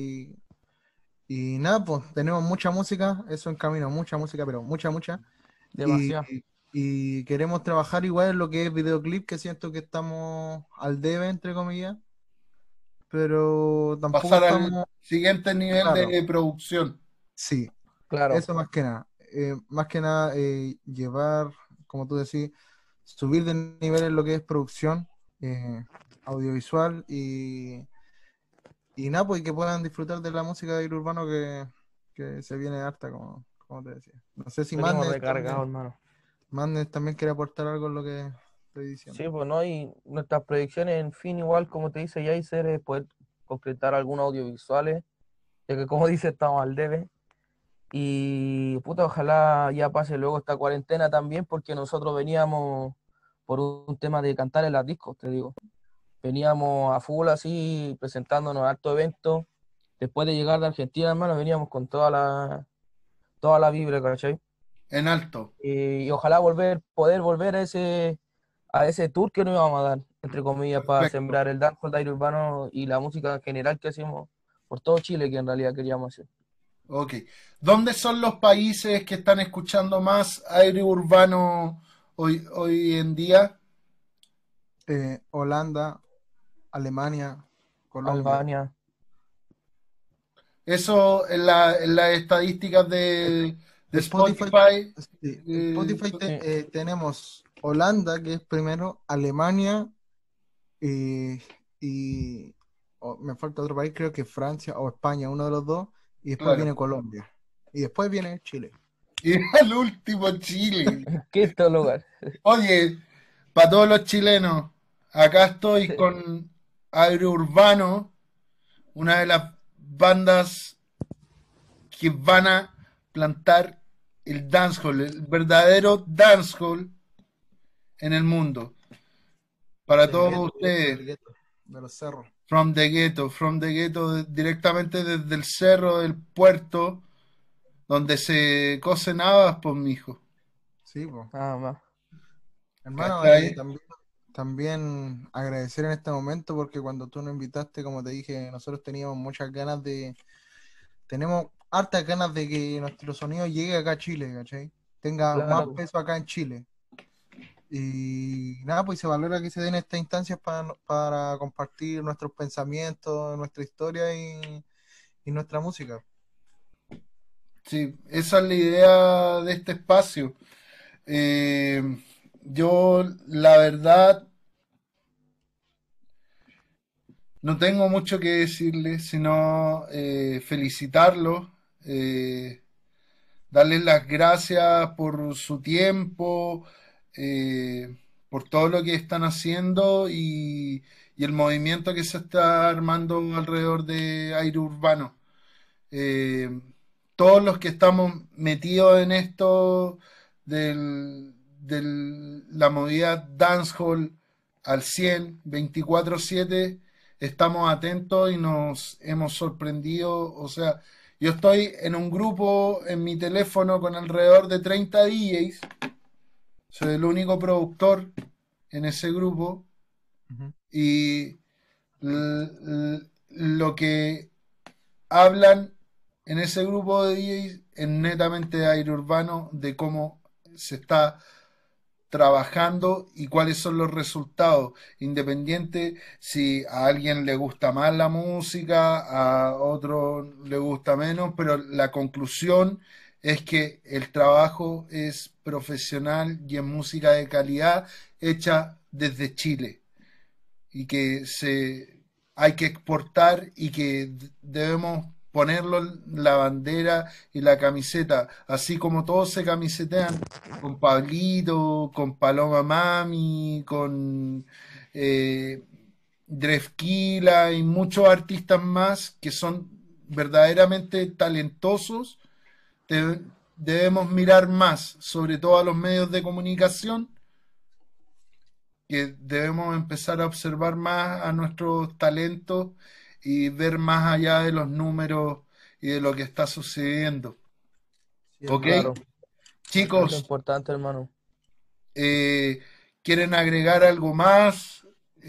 y nada, pues tenemos mucha música, eso en camino, mucha música, pero mucha, mucha. Y, Demasiado. y queremos trabajar igual en lo que es videoclip, que siento que estamos al debe, entre comillas, pero tampoco Pasar al estamos, siguiente nivel claro, de producción. sí, Claro. eso más que nada. Más que nada, llevar, como tú decís, subir de nivel en lo que es producción audiovisual y nada, pues y que puedan disfrutar de la música del urbano que se viene harta, como te decía. No sé si Venimos Madness recargados, también, hermano. Madness también quiere aportar algo en lo que estoy diciendo. Sí, pues no, y nuestras proyecciones, en fin, igual como te dice Yaiser, es poder concretar algunos audiovisuales, ya que como dice, estamos al debe. Y puta, ojalá ya pase luego esta cuarentena también, porque nosotros veníamos por un tema de cantar en las discos, te digo. Veníamos a full así, presentándonos a harto eventos. Después de llegar de Argentina, hermano, veníamos con toda la vibra, ¿cachai? En alto. Y ojalá poder volver a ese tour que nos íbamos a dar, entre comillas, para Perfecto. sembrar el dancehall de aire urbano y la música en general que hacemos por todo Chile, que en realidad queríamos hacer. Ok. ¿Dónde son los países que están escuchando más aire urbano hoy en día? Holanda, Alemania, Colombia. Albania. Eso en las estadísticas de Spotify, Spotify. sí, eh, Spotify Sí. tenemos Holanda, que es primero, Alemania y, me falta otro país, creo que Francia o España, uno de los dos, y después claro. viene Colombia. Y después viene Chile. Y al último Chile. Quinto lugar. Oye, para todos los chilenos, acá estoy con Aire Urbano, una de las bandas que van a plantar el dancehall, el verdadero dancehall en el mundo. Para Del todos gueto, ustedes, del gueto, de los cerros. from the ghetto, directamente desde el cerro del puerto, donde se cocen habas, pues, mijo. Sí, pues. Nada más. Hermano, ¿Cachai? también agradecer en este momento porque cuando tú nos invitaste, como te dije, nosotros teníamos muchas ganas tenemos hartas ganas de que nuestro sonido llegue acá a Chile, ¿cachai? Tenga más Claro. peso acá en Chile. Y nada, pues se valora que se den estas instancias para compartir nuestros pensamientos, nuestra historia y nuestra música. Sí, esa es la idea de este espacio. Eh, yo, la verdad, no tengo mucho que decirles, sino felicitarlos, eh, darles las gracias por su tiempo, eh, por todo lo que están haciendo y el movimiento que se está armando alrededor de Aire Urbano. Eh, Todos los que estamos metidos en esto de la movida dancehall al 100, 24/7, estamos atentos y nos hemos sorprendido. O sea, yo estoy en un grupo en mi teléfono con alrededor de 30 DJs, soy el único productor en ese grupo Ujú. y lo que hablan en ese grupo de DJs es netamente de aire urbano, de cómo se está trabajando y cuáles son los resultados, independiente si a alguien le gusta más la música, a otro le gusta menos, pero la conclusión es que el trabajo es profesional y es música de calidad hecha desde Chile y que hay que exportar y que debemos ponerlo en la bandera y la camiseta, así como todos se camisetean con Pablito, con Paloma Mami, con eh, Drefkila y muchos artistas más que son verdaderamente talentosos. Debemos mirar más, sobre todo a los medios de comunicación, que debemos empezar a observar más a nuestros talentos y ver más allá de los números y de lo que está sucediendo. Sí, ¿Ok? hermano. Claro. Eso es Chicos, importante, hermano. eh, ¿quieren agregar algo más?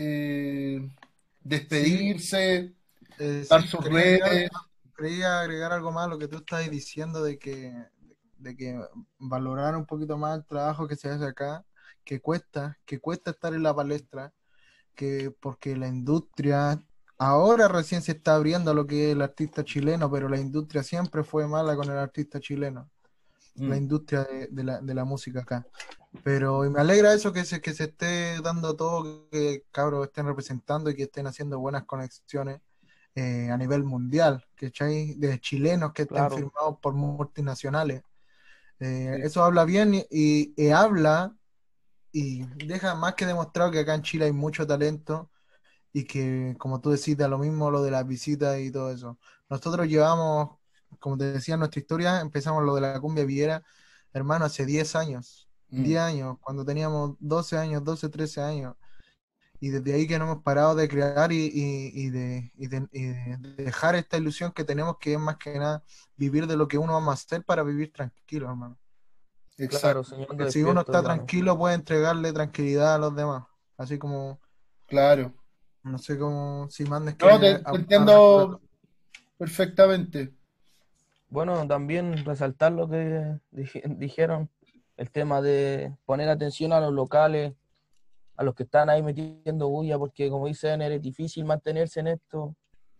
Sí, Despedirse, dar sí, sus redes. quería agregar algo más a lo que tú estás diciendo de que valorar un poquito más el trabajo que se hace acá, que cuesta estar en la palestra, que porque la industria ahora recién se está abriendo a lo que es el artista chileno, pero la industria siempre fue mala con el artista chileno, la Mm, industria de la música acá. Pero y me alegra eso que se esté dando todo, que cabros estén representando y que estén haciendo buenas conexiones a nivel mundial, ¿cachai? De chilenos que estén Claro. firmados por multinacionales. sí, Eso habla bien y habla y deja más que demostrado que acá en Chile hay mucho talento y que, como tú decís, da lo mismo lo de las visitas y todo eso. Nosotros llevamos, como te decía en nuestra historia, empezamos lo de la cumbia villera, hermano, hace 10 años, mm, 10 años, cuando teníamos 12 años, 12 13 años. Y desde ahí que no hemos parado de crear y de dejar esta ilusión que tenemos, que es más que nada vivir de lo que uno va a hacer para vivir tranquilo, hermano. Claro, exacto, soñando Porque si uno despierto, está hermano. tranquilo, puede entregarle tranquilidad a los demás. Así como, claro. no sé cómo, si Mandes No, quiere te hablar de entiendo perfectamente. Bueno, también resaltar lo que dijeron, el tema de poner atención a los locales, a los que están ahí metiendo bulla, porque como dicen, es difícil mantenerse en esto,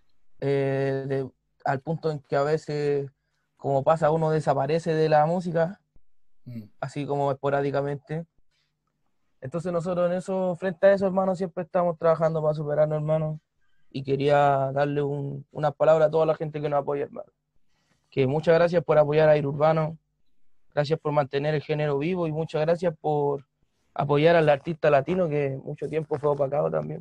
al punto en que a veces, como pasa, uno desaparece de la música, Mm. así como esporádicamente. Entonces nosotros en eso, frente a eso, hermano, siempre estamos trabajando para superarnos, hermano, y quería darle unas palabras a toda la gente que nos apoya, hermano. Que muchas gracias por apoyar a Aire Urbano, gracias por mantener el género vivo y muchas gracias por apoyar al artista latino que mucho tiempo fue opacado también.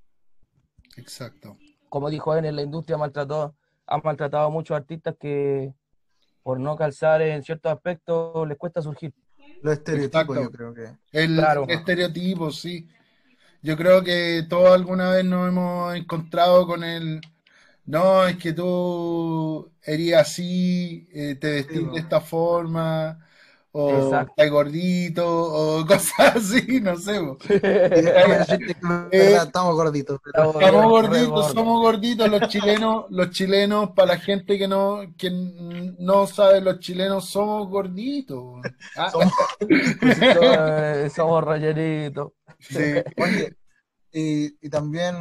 Exacto. Como dijo él, en la industria ha maltratado a muchos artistas que por no calzar en ciertos aspectos les cuesta surgir. Los estereotipos, yo Exacto. creo que. El Claro, estereotipo, sí. Yo creo que todos alguna vez nos hemos encontrado con el, no, es que tú eres así, te Sí, vestís de po. esta forma, o exacto. estás gordito, o cosas así, no sé, po. Y déjame ¿Cachai? decirte que es Eh, verdad, estamos gorditos, pero Estamos Estamos bien, re gorditos, gordo. somos gorditos los chilenos, para la gente que no sabe, los chilenos somos gorditos. Ah, somos cositas. Somos rellenitos. sí, Oye, y también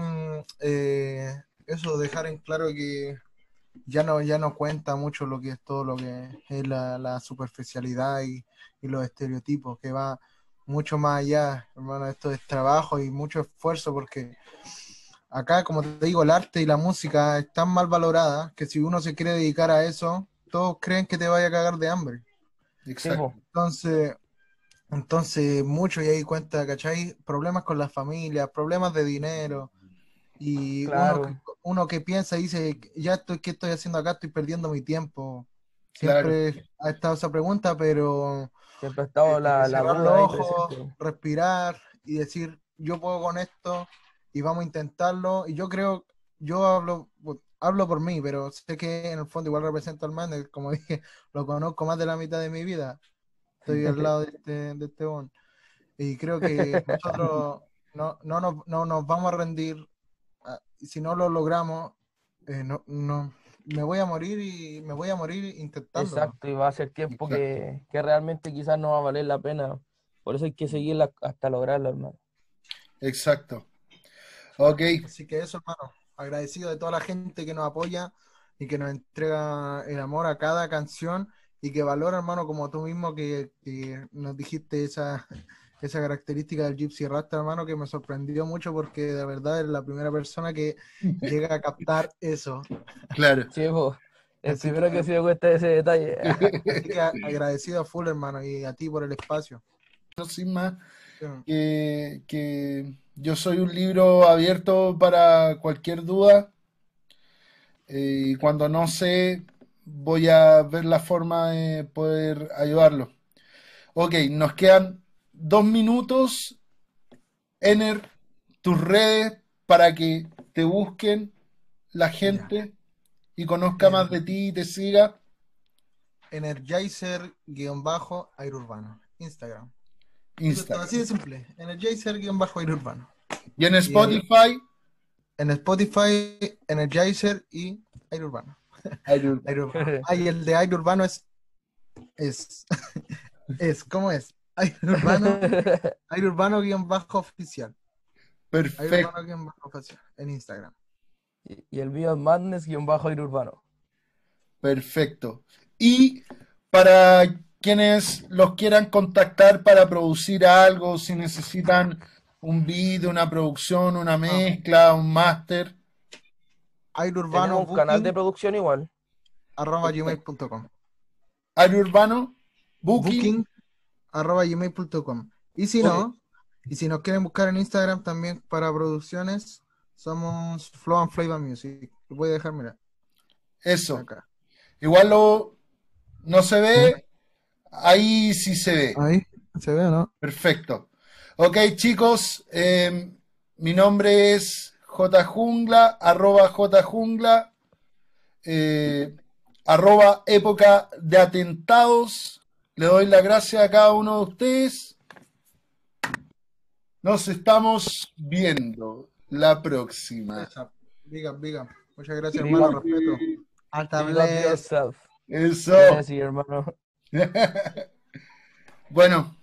eso, dejar en claro que ya no cuenta mucho lo que es todo lo que es la superficialidad y los estereotipos, que va mucho más allá, hermano. Esto es trabajo y mucho esfuerzo, porque acá, como te digo, el arte y la música es tan mal valorada que si uno se quiere dedicar a eso, todos creen que te vaya a cagar de hambre. Sí, po, exacto, Entonces, mucho y ahí cuenta, ¿cachai? Problemas con las familias, problemas de dinero. Y claro. uno que piensa y dice, ya estoy, ¿qué estoy haciendo acá? Estoy perdiendo mi tiempo. claro, Siempre ha estado esa pregunta, pero Siempre ha estado la cerrar los duda ahí ojos, presente. respirar y decir, yo puedo con esto y vamos a intentarlo. Y yo creo, yo hablo por mí, pero sé que en el fondo igual represento al man, como dije, lo conozco más de la mitad de mi vida. Estoy al lado de este bon. Y creo que nosotros no nos vamos a rendir. Y si no lo logramos, me voy a morir y me voy a morir intentándolo. Exacto, y va a ser tiempo exacto, que realmente quizás no va a valer la pena. Por eso hay que seguirla hasta lograrlo, hermano. exacto. Ok, Así que eso, hermano, agradecido de toda la gente que nos apoya y que nos entrega el amor a cada canción y que valora, hermano, como tú mismo que nos dijiste esa característica del Gypsy Rasta, hermano, que me sorprendió mucho porque de verdad eres la primera persona que llega a captar eso. claro. Sí, po, el Así primero que que, se dio cuenta de ese detalle. así que agradecido a full, hermano, y a ti por el espacio. No, sin más, Sí. que yo soy un libro abierto para cualquier duda. Y cuando no sé, voy a ver la forma de poder ayudarlo. Ok, nos quedan 2 minutos. Ener, tus redes para que te busquen la Ya. gente y conozca En más de ti y te siga. Energizer-Aire Urbano. Instagram. Eso es todo, así Instagram. de simple. Energizer-Aire Urbano. Y en Y Spotify, en Spotify, Energizer y Aire Urbano. Aire Urbano. Aire Urbano. Ah, y el de Aire Urbano es, ¿cómo es? Aire Urbano guión bajo oficial. Aire Perfecto, Urbano guión bajo oficial en Instagram. Y el mío es Madness-Aire Urbano. perfecto. Y para quienes los quieran contactar para producir algo, si necesitan un video, una producción, una Ah, mezcla, un máster, Aire Urbano Tenemos un canal de booking producción igual. perfecto. @gmail.com. Aire Urbano, Booking, Booking @gmail.com. Y si ok, no, y si nos quieren buscar en Instagram también para producciones, somos Flow and Flavor Music. Lo voy a dejar, mira, eso. acá. Igual no se ¿Sí? ve, ahí sí se ve. Ahí, ¿se ve o no? Perfecto. Ok, chicos, mi nombre es jjungla, @jjungla, eh, @época de atentados. Le doy las gracias a cada uno de ustedes. Nos estamos viendo la próxima. Esa. Big up, big up. Muchas gracias, Big hermano. up, Respeto. Alta big up bless. yourself. Eso. Gracias, hermano. Bueno,